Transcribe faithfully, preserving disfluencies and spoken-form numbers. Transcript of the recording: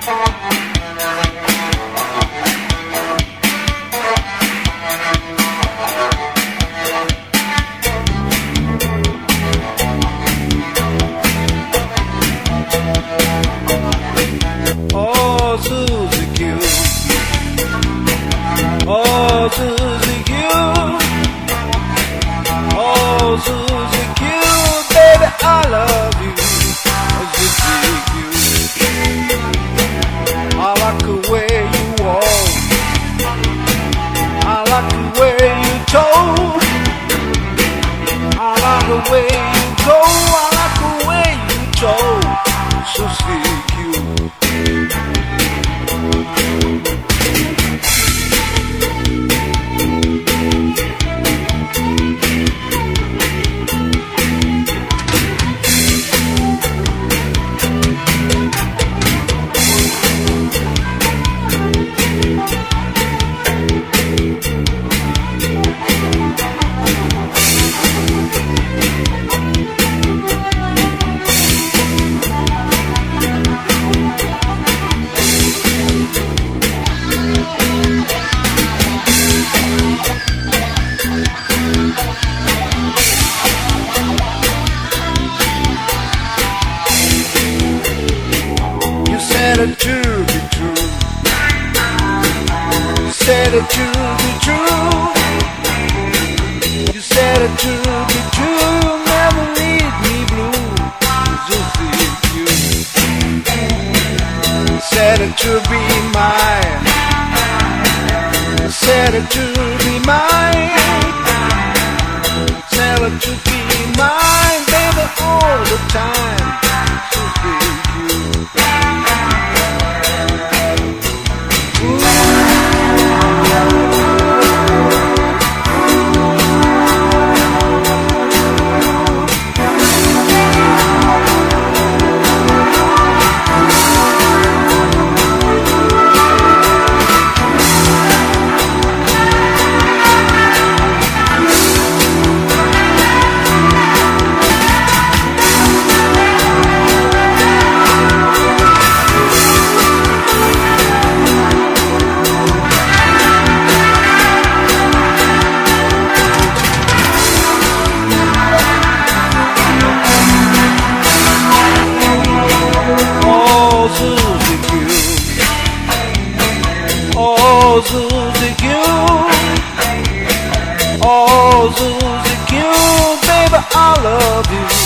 Oh, Suzie Q. Oh, Suzie Q. Oh, Suzie Q. Baby, I love you. Oh, Suzie Q. I like the way you walk. I like the way you talk. I like the way you go. I like the way you talk. Suzie Q. Said it to be true. You said it to be true. You said it to be true. Never leave me blue. Suzie Q. You said it to be mine. You said it to be mine. Said it to be mine, baby, all the time. Suzie Q. Oh, Suzie Q. Oh, Suzie Q. Baby, I love you.